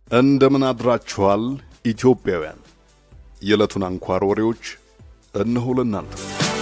እንደምን አድራችኋል ኢትዮጵያውያን የዕለቱን አንኳር ወሬዎች እነሆ ለእናንተ።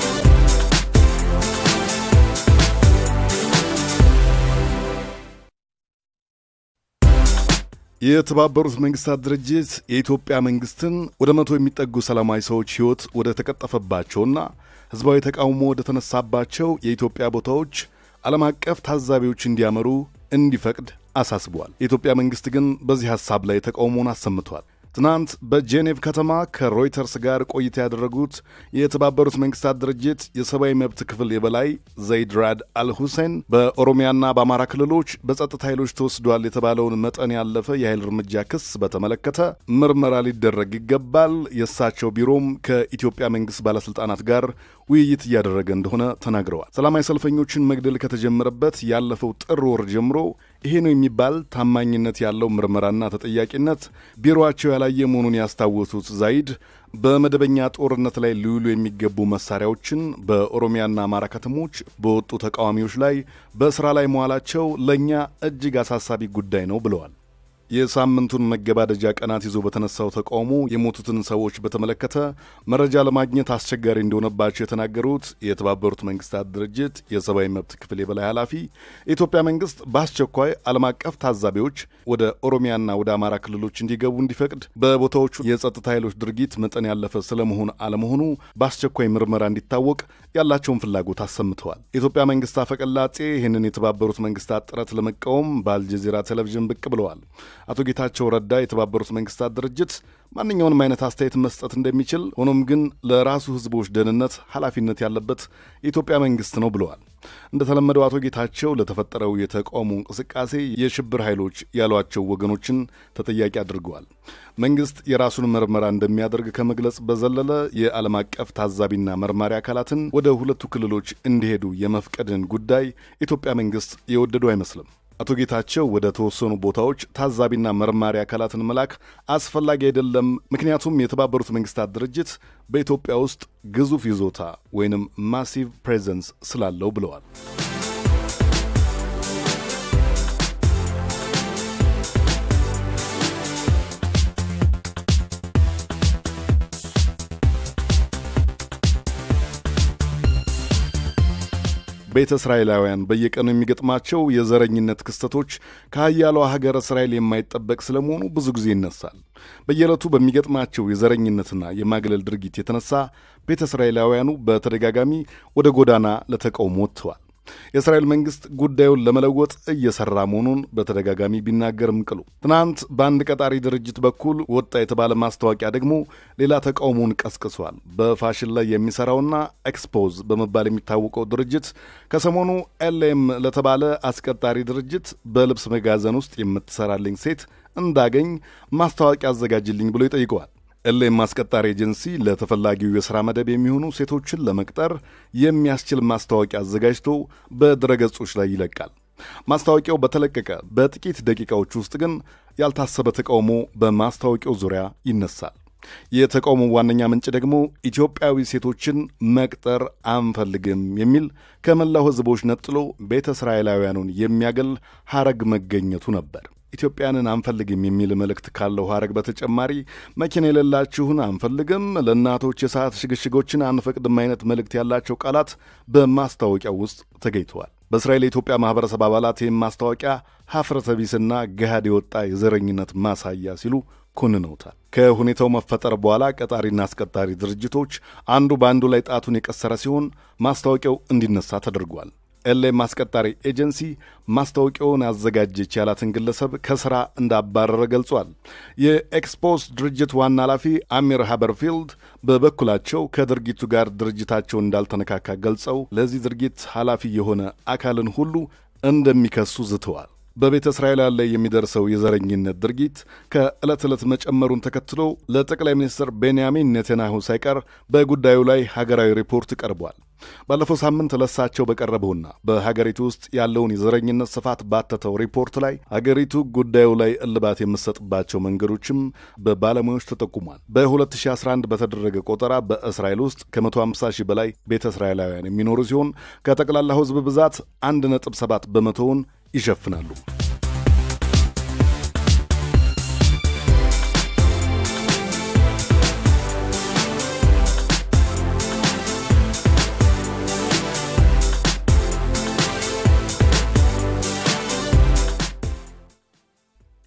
የተባበሩት መንግስታት ድርጅት የኢትዮጵያ መንግስትን ወደ 100 የሚጠጉ ሰላማዊ ሰዎች ሕይወት ወደ ተቀጠፈባቸውና ህዝባዊ ተቃውሞ ወደ ተነሳባቸው የኢትዮጵያ ቦታዎች ዓለም አቀፍ ታዛቢዎች እንዲያመሩ እንዲፈቅድ አሳስቧል። የኢትዮጵያ መንግስት ግን በዚህ ሐሳብ ላይ ተቃውሞን አሰምቷል። ትናንት በጄኔቭ ከተማ ከሮይተርስ ጋር ቆይታ ያደረጉት የተባበሩት መንግስታት ድርጅት የሰብአዊ መብት ክፍል የበላይ ዘይድ ራድ አልሁሴን በኦሮሚያና በአማራ ክልሎች በጸጥታ ኃይሎች ተወስዷል የተባለውን መጠን ያለፈ የኃይል እርምጃ ክስ በተመለከተ ምርመራ ሊደረግ ይገባል፣ የእሳቸው ቢሮም ከኢትዮጵያ መንግስት ባለስልጣናት ጋር ውይይት እያደረገ እንደሆነ ተናግረዋል። ሰላማዊ ሰልፈኞችን መግደል ከተጀመረበት ያለፈው ጥር ወር ጀምሮ ይሄ ነው የሚባል ታማኝነት ያለው ምርመራና ተጠያቂነት ቢሮአቸው ያላየ መሆኑን ያስታወሱት ዛይድ በመደበኛ ጦርነት ላይ ሊውሉ የሚገቡ መሳሪያዎችን በኦሮሚያና አማራ ከተሞች በወጡ ተቃዋሚዎች ላይ በስራ ላይ መዋላቸው ለኛ እጅግ አሳሳቢ ጉዳይ ነው ብለዋል። የሳምንቱን መገባደጃ ቀናት ይዞ በተነሳው ተቃውሞ የሞቱትን ሰዎች በተመለከተ መረጃ ለማግኘት አስቸጋሪ እንደሆነባቸው የተናገሩት የተባበሩት መንግስታት ድርጅት የሰብአዊ መብት ክፍል የበላይ ኃላፊ የኢትዮጵያ መንግስት በአስቸኳይ ዓለም አቀፍ ታዛቢዎች ወደ ኦሮሚያና ወደ አማራ ክልሎች እንዲገቡ እንዲፈቅድ፣ በቦታዎቹ የጸጥታ ኃይሎች ድርጊት መጠን ያለፈ ስለመሆኑ አለመሆኑ በአስቸኳይ ምርመራ እንዲታወቅ ያላቸውን ፍላጎት አሰምተዋል። የኢትዮጵያ መንግስት አፈቀላጤ ይህንን የተባበሩት መንግስታት ጥረት ለመቃወም በአልጀዚራ ቴሌቪዥን ብቅ ብለዋል። አቶ ጌታቸው ረዳ የተባበሩት መንግስታት ድርጅት ማንኛውንም አይነት አስተያየት መስጠት እንደሚችል፣ ሆኖም ግን ለራሱ ህዝቦች ደህንነት ኃላፊነት ያለበት የኢትዮጵያ መንግስት ነው ብለዋል። እንደተለመደው አቶ ጌታቸው ለተፈጠረው የተቃውሞ እንቅስቃሴ የሽብር ኃይሎች ያሏቸው ወገኖችን ተጠያቂ አድርገዋል። መንግስት የራሱን ምርመራ እንደሚያደርግ ከመግለጽ በዘለለ የዓለም አቀፍ ታዛቢና መርማሪ አካላትን ወደ ሁለቱ ክልሎች እንዲሄዱ የመፍቀድን ጉዳይ የኢትዮጵያ መንግስት የወደዱ አይመስልም። አቶ ጌታቸው ወደ ተወሰኑ ቦታዎች ታዛቢና መርማሪ አካላትን መላክ አስፈላጊ አይደለም፣ ምክንያቱም የተባበሩት መንግስታት ድርጅት በኢትዮጵያ ውስጥ ግዙፍ ይዞታ ወይንም ማሲቭ ፕሬዘንስ ስላለው ብለዋል። ቤተ እስራኤላውያን በየቀኑ የሚገጥማቸው የዘረኝነት ክስተቶች ከኃያሏ ሀገር እስራኤል የማይጠበቅ ስለመሆኑ ብዙ ጊዜ ይነሳል። በየዕለቱ በሚገጥማቸው የዘረኝነትና የማግለል ድርጊት የተነሳ ቤተ እስራኤላውያኑ በተደጋጋሚ ወደ ጎዳና ለተቃውሞ ወጥተዋል። የእስራኤል መንግስት ጉዳዩን ለመለወጥ እየሰራ መሆኑን በተደጋጋሚ ቢናገርም ቅሉ ትናንት በአንድ ቀጣሪ ድርጅት በኩል ወጣ የተባለ ማስታወቂያ ደግሞ ሌላ ተቃውሞውን ቀስቅሷል። በፋሽን ላይ የሚሰራውና ኤክስፖዝ በመባል የሚታወቀው ድርጅት ከሰሞኑ ኤልኤም ለተባለ አስቀጣሪ ድርጅት በልብስ መጋዘን ውስጥ የምትሰራልኝ ሴት እንዳገኝ ማስታወቂያ አዘጋጅልኝ ብሎ ይጠይቀዋል። ኤልኤም አስቀጣሪ ኤጀንሲ ለተፈላጊው የሥራ መደብ የሚሆኑ ሴቶችን ለመቅጠር የሚያስችል ማስታወቂያ አዘጋጅቶ በድረገጾች ላይ ይለቃል። ማስታወቂያው በተለቀቀ በጥቂት ደቂቃዎች ውስጥ ግን ያልታሰበ ተቃውሞ በማስታወቂያው ዙሪያ ይነሳል። የተቃውሞ ዋነኛ ምንጭ ደግሞ ኢትዮጵያዊ ሴቶችን መቅጠር አንፈልግም የሚል ከመላው ሕዝቦች ነጥሎ ቤተ እስራኤላውያኑን የሚያገል ሐረግ መገኘቱ ነበር። ኢትዮጵያንን አንፈልግም የሚል መልእክት ካለው ሐረግ በተጨማሪ መኪና የሌላችሁን አንፈልግም፣ ለእናቶች የሰዓት ሽግሽጎችን አንፈቅድም አይነት መልእክት ያላቸው ቃላት በማስታወቂያው ውስጥ ተገኝተዋል። በእስራኤል የኢትዮጵያ ማህበረሰብ አባላት ይህም ማስታወቂያ ሀፍረተ ቢስና ገሃድ የወጣ የዘረኝነት ማሳያ ሲሉ ኮንነውታል። ከሁኔታው መፈጠር በኋላ ቀጣሪና አስቀጣሪ ድርጅቶች አንዱ በአንዱ ላይ ጣቱን የቀሰረ ሲሆን ማስታወቂያው እንዲነሳ ተደርጓል። ኤልኤም አስቀጣሪ ኤጀንሲ ማስታወቂያውን አዘጋጀች ያላትን ግለሰብ ከስራ እንዳባረረ ገልጿል። የኤክስፖስ ድርጅት ዋና ኃላፊ አሚር ሃበርፊልድ በበኩላቸው ከድርጊቱ ጋር ድርጅታቸው እንዳልተነካካ ገልጸው ለዚህ ድርጊት ኃላፊ የሆነ አካልን ሁሉ እንደሚከሱ ዝተዋል። በቤተ እስራኤል ላይ የሚደርሰው የዘረኝነት ድርጊት ከዕለት ዕለት መጨመሩን ተከትሎ ለጠቅላይ ሚኒስትር ቤንያሚን ኔታንያሁ ሳይቀር በጉዳዩ ላይ ሀገራዊ ሪፖርት ቀርቧል። ባለፈው ሳምንት ለሳቸው በቀረበውና በሀገሪቱ ውስጥ ያለውን የዘረኝነት ስፋት ባተተው ሪፖርት ላይ ሀገሪቱ ጉዳዩ ላይ እልባት የምትሰጥባቸው መንገዶችም በባለሙያዎች ተጠቁሟል። በ2011 በተደረገ ቆጠራ በእስራኤል ውስጥ ከ150 ሺህ በላይ ቤተ እስራኤላውያን የሚኖሩ ሲሆን ከጠቅላላው ሕዝብ ብዛት 1.7 በመቶውን ይሸፍናሉ።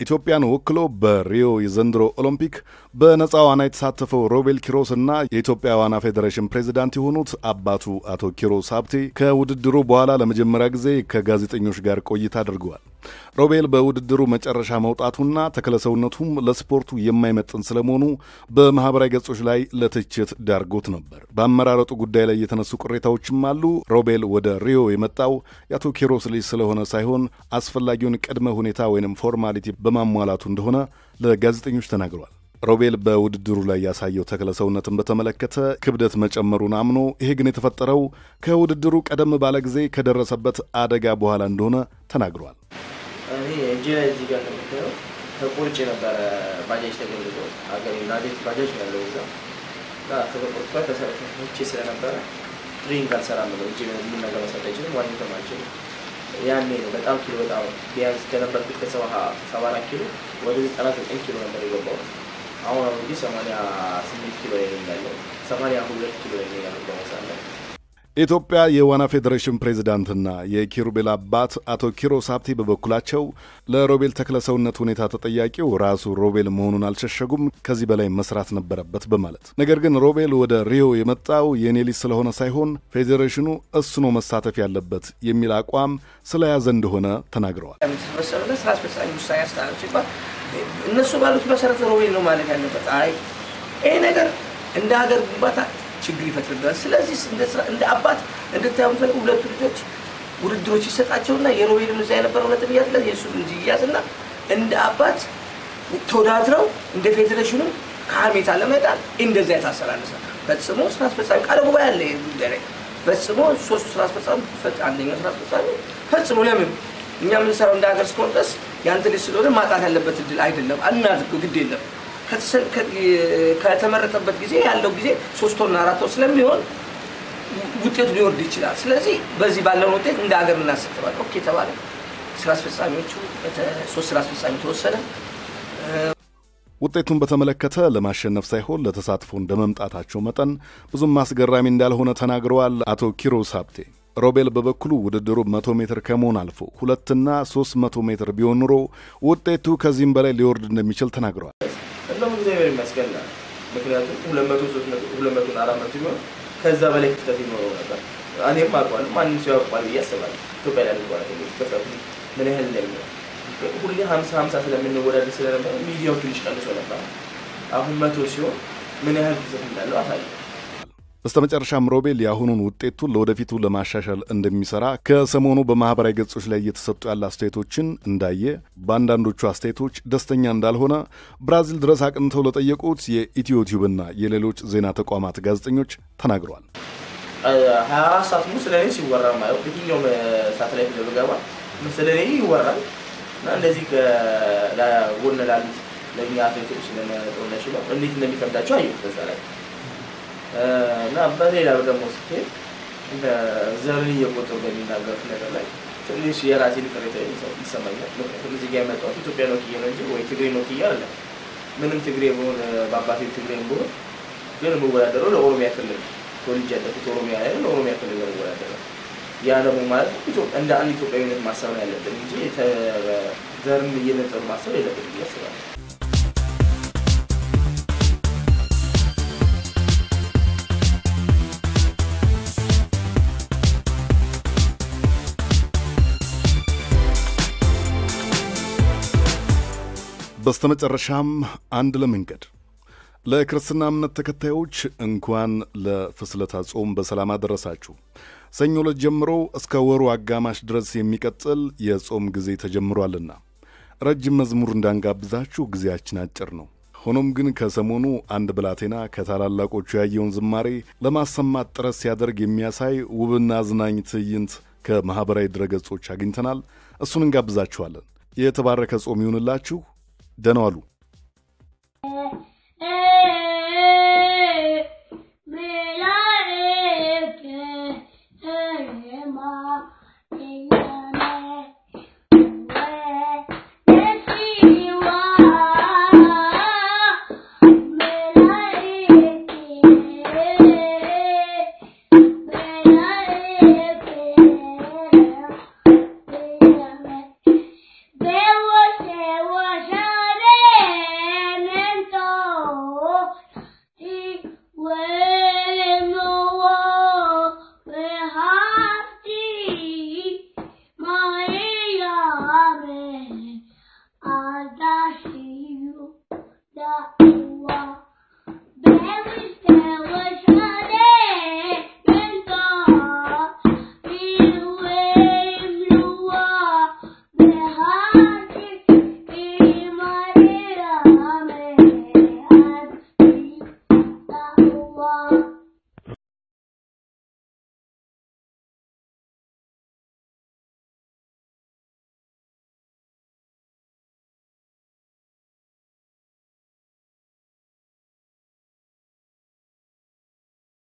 ኢትዮጵያን ወክሎ በሪዮ የዘንድሮ ኦሎምፒክ በነፃ ዋና የተሳተፈው ሮቤል ኪሮስና የኢትዮጵያ ዋና ፌዴሬሽን ፕሬዝዳንት የሆኑት አባቱ አቶ ኪሮስ ሀብቴ ከውድድሩ በኋላ ለመጀመሪያ ጊዜ ከጋዜጠኞች ጋር ቆይታ አድርገዋል። ሮቤል በውድድሩ መጨረሻ መውጣቱና ተክለሰውነቱም ለስፖርቱ የማይመጥን ስለመሆኑ በማህበራዊ ገጾች ላይ ለትችት ዳርጎት ነበር። በአመራረጡ ጉዳይ ላይ የተነሱ ቅሬታዎችም አሉ። ሮቤል ወደ ሪዮ የመጣው የአቶ ኪሮስ ልጅ ስለሆነ ሳይሆን አስፈላጊውን ቅድመ ሁኔታ ወይንም ፎርማሊቲ በማሟላቱ እንደሆነ ለጋዜጠኞች ተናግሯል። ሮቤል በውድድሩ ላይ ያሳየው ተክለሰውነትን በተመለከተ ክብደት መጨመሩን አምኖ ይሄ ግን የተፈጠረው ከውድድሩ ቀደም ባለ ጊዜ ከደረሰበት አደጋ በኋላ እንደሆነ ተናግሯል። እኔ እጄ ላይ እዚህ ጋር ተመከረው ተቆርጬ ነበር። ባጃጅ ተገልብጦ አገሬ ናዴት ባጃጅ ያለው እዛ ተቆርጦ ተሰርቼ ስለነበረ ትሬኒንግ አልሰራም ነው እጄ ምን ነገር መስራት አይችልም። ዋን ተማችን ያኔ ነው በጣም ኪሎ በጣም ቢያንስ ከነበርኩት ከ74 ኪሎ ወደ 99 ኪሎ ነበር የገባሁት። አሁን እንግዲህ 88 ኪሎ ላይ ያለው 82 ኪሎ ላይ ያለው በመሳለ ኢትዮጵያ የዋና ፌዴሬሽን ፕሬዝዳንትና የኪሩቤል አባት አቶ ኪሮስ ሀብቴ በበኩላቸው ለሮቤል ተክለሰውነት ሁኔታ ተጠያቂው ራሱ ሮቤል መሆኑን አልሸሸጉም። ከዚህ በላይ መስራት ነበረበት በማለት ነገር ግን ሮቤል ወደ ሪዮ የመጣው የኔ ልጅ ስለሆነ ሳይሆን ፌዴሬሽኑ እሱ ነው መሳተፍ ያለበት የሚል አቋም ስለያዘ እንደሆነ ተናግረዋል። እነሱ ባሉት መሰረት ሮቤል ነው ማለት ያለበት። አይ ይሄ ነገር እንደ ሀገር ግንባታ ችግር ይፈጥራል። ስለዚህ እንደ አባት እንድታዩም ፈልጉ ሁለቱ ልጆች ውድድሮች ይሰጣቸውና የሮቤል ምዛ የነበረው ነጥብ ያዝለት የሱ እንጂ ያዝና እንደ አባት ተወዳድረው እንደ ፌዴሬሽኑ ከሀሜታ ለመጣል እንደዛ ያታሰራለሰ ፈጽሞ ስራ አስፈጻሚ ቃል ጉባኤ አለ ጉዳይ ፈጽሞ ሶስቱ ስራ አስፈጻሚ አንደኛው ስራ አስፈጻሚ ፈጽሞ ለምን እኛ ምን ሰራው እንደ ሀገር ስኮንተስ ያንተ ልጅ ስለሆነ ማጣት ያለበት እድል አይደለም አናድርግ ግድ የለም ከተመረጠበት ጊዜ ያለው ጊዜ 3 ወር 4 ወር ስለሚሆን ውጤቱ ሊወርድ ይችላል። ስለዚህ በዚህ ባለው ውጤት እንደ ሀገር እናስቀጥላለን። ኦኬ ተባለ። ስራ አስፈጻሚዎቹ ሶስት ስራ አስፈጻሚ ተወሰነ። ውጤቱን በተመለከተ ለማሸነፍ ሳይሆን ለተሳትፎ እንደመምጣታቸው መጠን ብዙም አስገራሚ እንዳልሆነ ተናግረዋል አቶ ኪሮስ ሀብቴ። ሮቤል በበኩሉ ውድድሩ 100 ሜትር ከመሆን አልፎ 2 እና 300 ሜትር ቢሆን ኖሮ ውጤቱ ከዚህም በላይ ሊወርድ እንደሚችል ተናግረዋል። እንደውም እግዚአብሔር ይመስገን ምክንያቱም 200 300 200 400 ቢሆን ከዛ በላይ ክፍተት ይኖረው ነበር። እኔም አውቃለሁ ማንም ሰው ያውቃል ያስባል ኢትዮጵያ ላይ ያለው ክፍተት ምን ያህል እንደሚሆን ሁሌ 50 50 ስለምንወዳደር ስለነበር ሚዲያው ትንሽ ቀንሶ ነበር። አሁን 100 ሲሆን ምን ያህል ክፍተት እንዳለው አሳየ። በስተመጨረሻም ሮቤል ያሁኑን ውጤቱን ለወደፊቱ ለማሻሻል እንደሚሰራ ከሰሞኑ በማህበራዊ ገጾች ላይ እየተሰጡ ያሉ አስተያየቶችን እንዳየ በአንዳንዶቹ አስተያየቶች ደስተኛ እንዳልሆነ ብራዚል ድረስ አቅንተው ለጠየቁት የኢትዮ ቲዩብና የሌሎች ዜና ተቋማት ጋዜጠኞች ተናግረዋል። 24 ሰዓት ሙሉ ስለኔ ሲወራ ማየው በየትኛውም ሳተላይት ለበጋባ ስለኔ ይወራል እና እንደዚህ ለጎን ላሉት ለኛ አትሌቶች ለነጦነሽ ነው እንዴት እንደሚከብዳቸው አየሁ በዛ ላይ እና በሌላ ደግሞ ስቴት እንደ ዘርን እየቆጠሩ በሚናገሩት ነገር ላይ ትንሽ የራሴን ቅሬታ ይሰማኛል። ምክንያቱም እዚህ ጋር የመጣሁት ኢትዮጵያ ነው ነው እንጂ ወይ ትግሬ ነው አይደለ። ምንም ትግሬ ሆነ በአባቴ ትግሬ ሆነ ግን የምወዳደረው ለኦሮሚያ ክልል ተወልጄ ያደግኩት ኦሮሚያ ላይ ነው። ኦሮሚያ ክልል ነው የምወዳደረው። ያ ደግሞ ማለት ኢትዮጵያ እንደ አንድ ኢትዮጵያዊነት ማሰብ ነው ያለብን እንጂ ዘርን እየነጠሩ ማሰብ የለብንም ያስባል። በስተመጨረሻም አንድ ለመንገድ ለክርስትና እምነት ተከታዮች እንኳን ለፍስለታ ጾም በሰላም አደረሳችሁ። ሰኞ ዕለት ጀምሮ እስከ ወሩ አጋማሽ ድረስ የሚቀጥል የጾም ጊዜ ተጀምሯልና ረጅም መዝሙር እንዳንጋብዛችሁ ጊዜያችን አጭር ነው። ሆኖም ግን ከሰሞኑ አንድ ብላቴና ከታላላቆቹ ያየውን ዝማሬ ለማሰማት ጥረት ሲያደርግ የሚያሳይ ውብና አዝናኝ ትዕይንት ከማህበራዊ ድረገጾች አግኝተናል። እሱን እንጋብዛችኋለን። የተባረከ ጾም ይሁንላችሁ። ደህና ዋሉ።